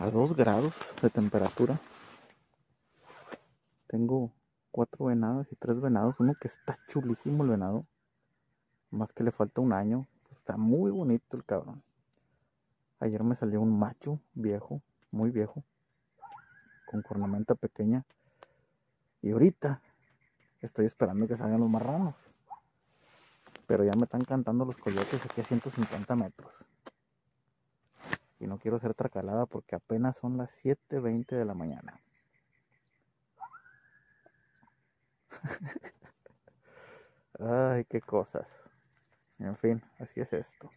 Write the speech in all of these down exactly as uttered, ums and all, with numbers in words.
a dos grados de temperatura. Tengo cuatro venados y tres venados. Uno que está chulísimo el venado. Más que le falta un año. Está muy bonito el cabrón. Ayer me salió un macho viejo, muy viejo, con cornamenta pequeña. Y ahorita estoy esperando que salgan los marranos. Pero ya me están cantando los coyotes aquí a ciento cincuenta metros. Y no quiero ser tracalada porque apenas son las siete veinte de la mañana. Ay, qué cosas. En fin, así es esto.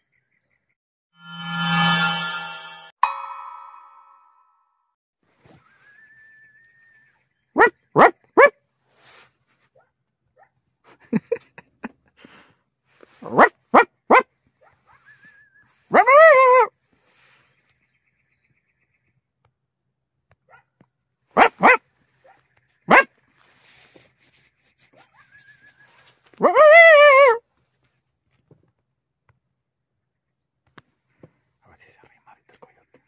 A ver si se arrima ahorita el coyote.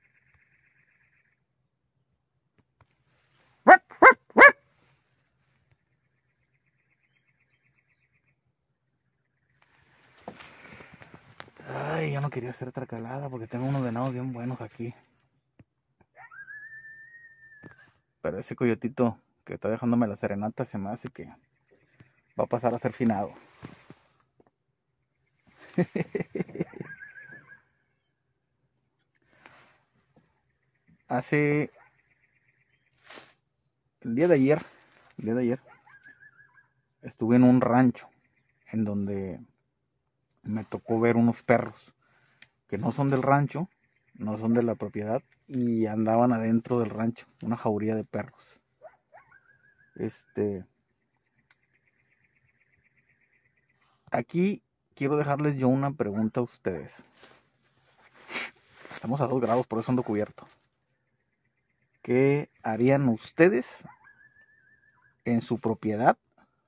Ay, yo no quería ser tracalada porque tengo unos venados bien buenos aquí. Pero ese coyotito que está dejándome la serenata se me hace que va a pasar a ser finado. Hace el día de ayer, el día de ayer, estuve en un rancho en donde me tocó ver unos perros que no son del rancho, no son de la propiedad y andaban adentro del rancho, una jauría de perros. Este, aquí quiero dejarles yo una pregunta a ustedes. Estamos a dos grados, por eso ando cubierto. ¿Qué harían ustedes en su propiedad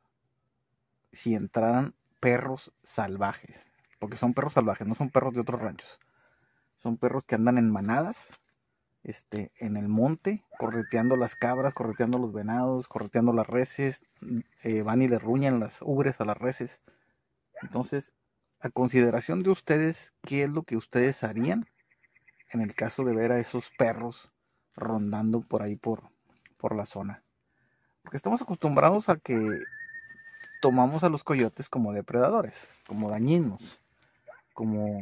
si entraran perros salvajes? Porque son perros salvajes, no son perros de otros ranchos. Son perros que andan en manadas, este, en el monte, correteando las cabras, correteando los venados, correteando las reses, eh, van y le ruñan las ubres a las reses. Entonces, a consideración de ustedes, ¿qué es lo que ustedes harían en el caso de ver a esos perros rondando por ahí por, por la zona? Porque estamos acostumbrados a que tomamos a los coyotes como depredadores, como dañinos, como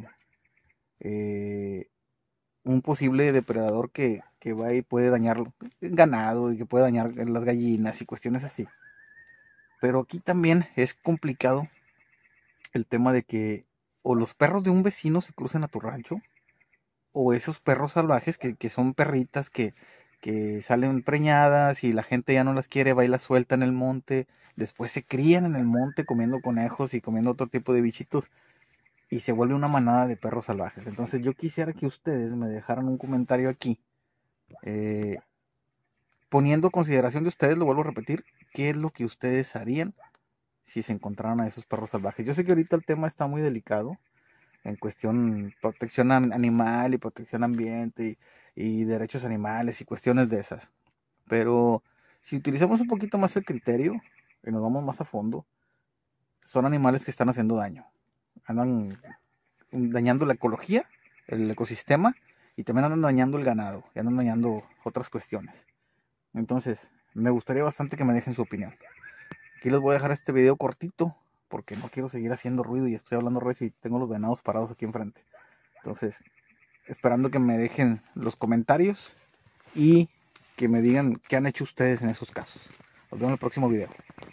eh, un posible depredador que, que va y puede dañar el ganado y que puede dañar las gallinas y cuestiones así. Pero aquí también es complicado el tema de que o los perros de un vecino se crucen a tu rancho, o esos perros salvajes que, que son perritas que, que salen preñadas y la gente ya no las quiere, va y las suelta en el monte, después se crían en el monte comiendo conejos y comiendo otro tipo de bichitos y se vuelve una manada de perros salvajes. Entonces yo quisiera que ustedes me dejaran un comentario aquí, eh, poniendo consideración de ustedes, lo vuelvo a repetir, qué es lo que ustedes harían si se encontraran a esos perros salvajes. Yo sé que ahorita el tema está muy delicado en cuestión protección animal y protección ambiente y, y derechos animales y cuestiones de esas. Pero si utilizamos un poquito más el criterio y nos vamos más a fondo, son animales que están haciendo daño. Andan dañando la ecología, el ecosistema, y también andan dañando el ganado, y andan dañando otras cuestiones. Entonces, me gustaría bastante que me dejen su opinión. Aquí les voy a dejar este video cortito, porque no quiero seguir haciendo ruido y estoy hablando recio y tengo los venados parados aquí enfrente. Entonces, esperando que me dejen los comentarios y que me digan qué han hecho ustedes en esos casos. Nos vemos en el próximo video.